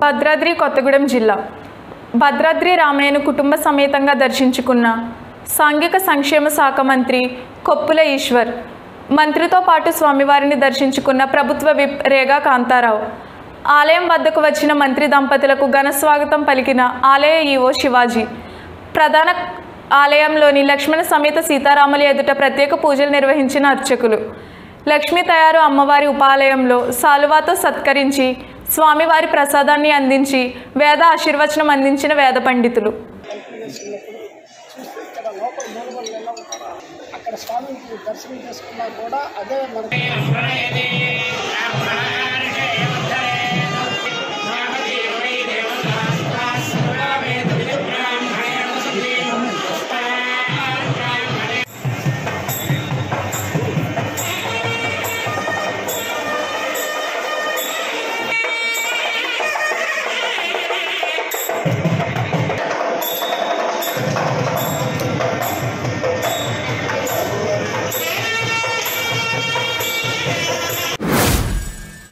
భద్రాద్రి కొత్తగూడెం జిల్లా భద్రాద్రి రామయ్యను కుటుంబ సమేతంగా దర్శించుకున్న సాంఘిక సంక్షేమ శాఖ మంత్రి కొప్పుల ఈశ్వర్, మంత్రితో పాటు స్వామివారిని దర్శించుకున్న ప్రభుత్వ విప్ రేగా కాంతారావు, ఆలయం వద్దకు వచ్చిన మంత్రి దంపతులకు ఘన స్వాగతం పలికిన ఆలయ ఈవో శివాజీ, ప్రధాన ఆలయంలోని లక్ష్మణ సమేత సీతారాముల ఎదుట ప్రత్యేక పూజలు నిర్వహించిన అర్చకులు, లక్ష్మీ తయారు అమ్మవారి ఉపాలయంలో సాలువాతో సత్కరించి స్వామివారి ప్రసాదాన్ని అందించి వేద ఆశీర్వచనం అందించిన వేద పండితులు. అక్కడ స్వామికి దర్శనం చేసుకున్నా కూడా అదే మనకి